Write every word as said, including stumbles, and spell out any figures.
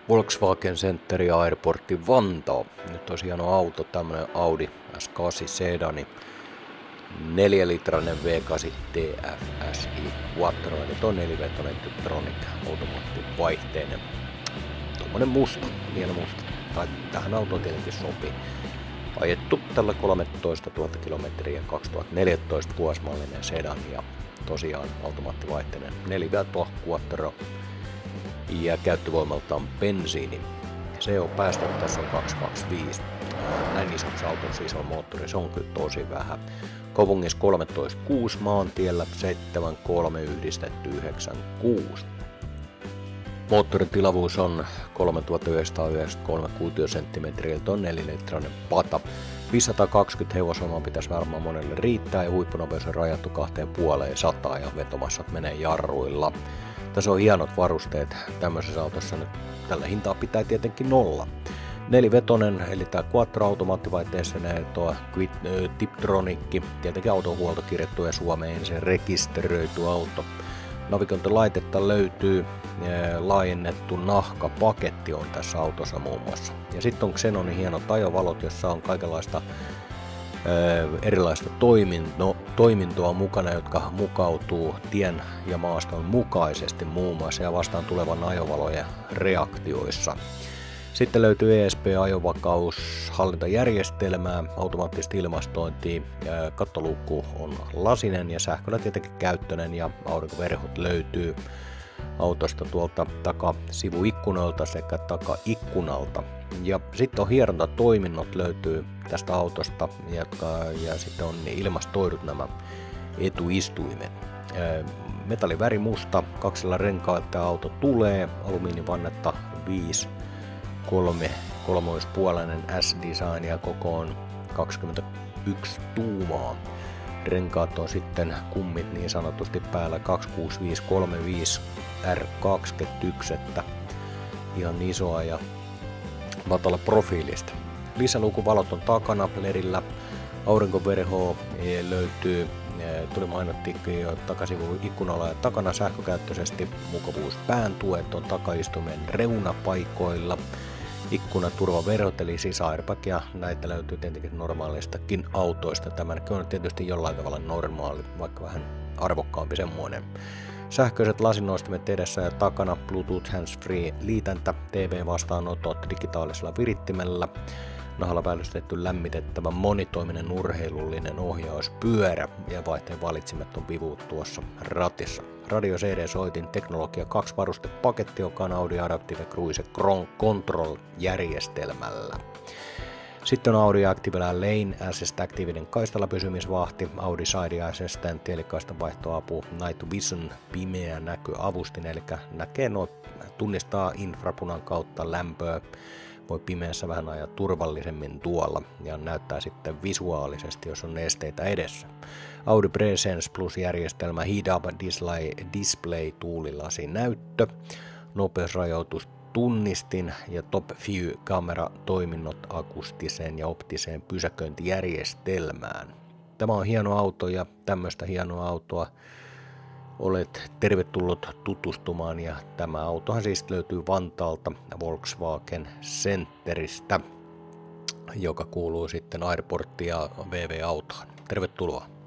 Volkswagen Centeri Airportti Vantaa. Nyt olisi hieno auto, tämmönen Audi S kahdeksan sedani, neljälitrainen V kahdeksan T F S I Quattro, eli tuo nelivetoinen Tiptronic automaattivaihteinen. Tuommoinen musta, hieno musta. Tai tähän autoon tietenkin sopii. Ajettu tällä kolmetoistatuhatta kilometriä, kaksituhattaneljätoista vuosimallinen sedan ja tosiaan automaattivaihteinen neliveto Quattro ja käyttövoimaltaan bensiini. C O-päästöt tässä on kaksisataakaksikymmentäviisi. Näin isoksi autoksi iso moottori, se on kyllä tosi vähän. Kaupungissa kolmetoista pilkku kuusi, maantiellä seitsemän pilkku kolme, yhdistetty yhdeksän pilkku kuusi. Moottorin tilavuus on kolmetuhattayhdeksänsataayhdeksänkymmentäkolme kuutiosenttimetriä, on nelilitrainen pata. viisisataakaksikymmentä hevosvoimaa pitäisi varmaan monelle riittää ja huippunopeus on rajattu kahteen puoleen sataa ja vetomassat menee jarruilla. Tässä on hienot varusteet tämmöisessä autossa, nyt tällä hintaa pitää tietenkin nolla. Nelivetonen, eli tämä Quattro-automaattivaihteessa tuo Tiptronic, tietenkin auton huolto kirjattu ja Suomeen ensin rekisteröity auto. Navigointilaitetta löytyy, laajennettu nahkapaketti on tässä autossa muun muassa. Ja sitten on Xenonin hienot ajovalot, jossa on kaikenlaista erilaista toiminto, toimintoa mukana, jotka mukautuu tien ja maaston mukaisesti muun muassa ja vastaan tulevan ajovalojen reaktioissa. Sitten löytyy E S P-ajovakaushallintajärjestelmää, automaattista ilmastointia, kattoluukku on lasinen ja sähköllä tietenkin käyttöinen ja aurinkoverhot löytyy autosta tuolta takasivuikkunoilta sekä takaikkunalta. Ja sitten on hierontatoiminnot löytyy tästä autosta jotka, ja sitten on ilmastoidut nämä etuistuimet. Metalliväri musta, kaksilla renkailla auto tulee, alumiinivannetta viisi, kolme, kolmoispuolinen S-design ja koko on kaksikymmentäyksi tuumaa. Renkaat on sitten kummit niin sanotusti päällä kaksisataakuusikymmentäviisi kolmekymmentäviisi R kaksikymmentäyksi, että ihan isoa ja matala profiilista. Lisälukuvalot on takana ledillä, aurinkoverho löytyy, tuli mainittiinkin jo takasivu ikkunalla ja takana sähkökäyttöisesti, mukavuus pääntuet on takaistuimen reunapaikoilla, ikkunaturvaverhot eli siis airbag ja näitä löytyy tietenkin normaalistakin autoista. Tämäkin on tietysti jollain tavalla normaali, vaikka vähän arvokkaampi semmoinen. Sähköiset lasinoistimet edessä ja takana, Bluetooth hands-free liitäntä, T V-vastaanotot digitaalisella virittimellä, nahalla päällystetty lämmitettävä monitoiminen urheilullinen ohjauspyörä ja vaihteen valitsimet on vivuut tuossa ratissa. Radio C D-soitin teknologia kaksi varustepaketti, joka on Audi Adaptive Cruise Control-järjestelmällä. Sitten on Audi Active Lane Assist aktiivinen kaistalla pysymisvahti, Audi Side Assistant eli kaistan vaihtoapu, Night Vision pimeä näköavustin, eli näkee no, tunnistaa infrapunan kautta lämpöä, voi pimeässä vähän ajaa turvallisemmin tuolla ja näyttää sitten visuaalisesti, jos on esteitä edessä. Audi Presence Plus järjestelmä, Head-Up Display, display tuulilasi näyttö, nopeusrajoitus tunnistin ja Top View kamera toiminnot akustiseen ja optiseen pysäköintijärjestelmään. Tämä on hieno auto ja tämmöistä hienoa autoa olet tervetullut tutustumaan ja tämä autohan siis löytyy Vantaalta Volkswagen Centeristä, joka kuuluu sitten Airportti ja V V-autoon. Tervetuloa!